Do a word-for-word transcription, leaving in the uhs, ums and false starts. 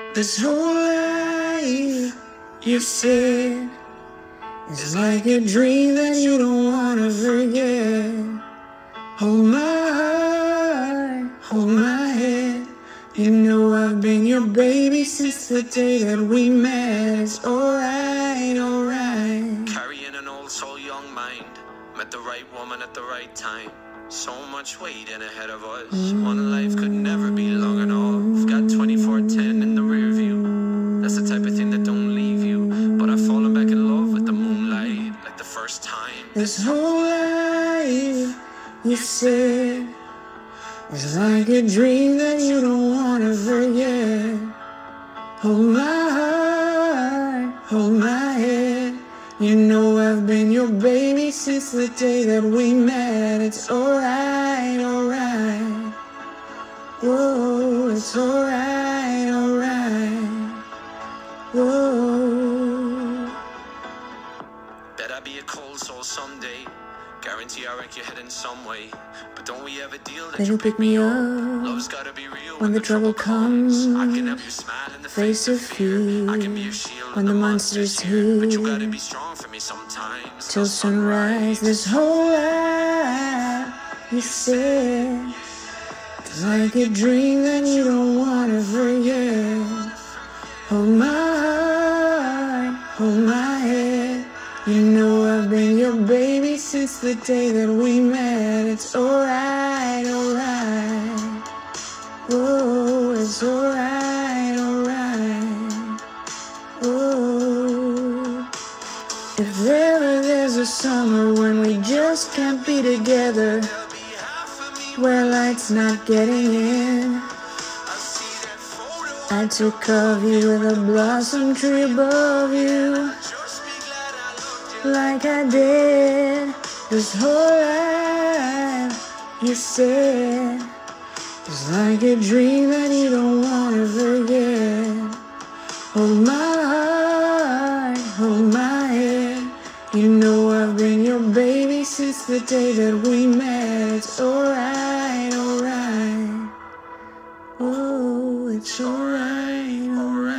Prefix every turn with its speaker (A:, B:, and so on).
A: This whole life you said is like a dream that you don't wanna forget. Hold my heart, hold my head. You know I've been your baby since the day that we met. It's alright, alright.
B: Carrying an old soul, young mind. Met the right woman at the right time. So much waiting ahead of us. Mm. One life could never be long enough. Got twenty-four ten in the rear view. That's the type of thing that don't leave you. But I've fallen back in love with the moonlight, like the first time.
A: This whole life you said is like a dream that you don't wanna forget. Hold my heart, hold my head. You know I've been your baby since the day that we met. It's alright, alright. Whoa, it's alright, alright. Whoa.
B: Bet I be a cold soul someday. Guarantee I wreck your head in some way. But don't we ever deal that
A: you pick me up
B: Love's gotta be real
A: when the trouble comes.
B: I can help you smile in the face of fear. I can be your shield
A: when the monster's here.
B: But you gotta be strong for me sometimes.
A: Till sunrise, this whole life you said it's like a dream that you don't wanna forget. Hold my heart, hold my head. You know I've been your baby since the day that we met. It's alright, alright. Oh, it's alright, alright. Oh, if ever there's a summer when we just can't be together, where light's not getting in, I took of you with a blossom tree above you, like I did this whole life. You said it's like a dream that you don't wanna forget. Hold my heart, hold my head. You know I've been your baby since the day that we met. It's alright, alright. Oh, it's alright, alright.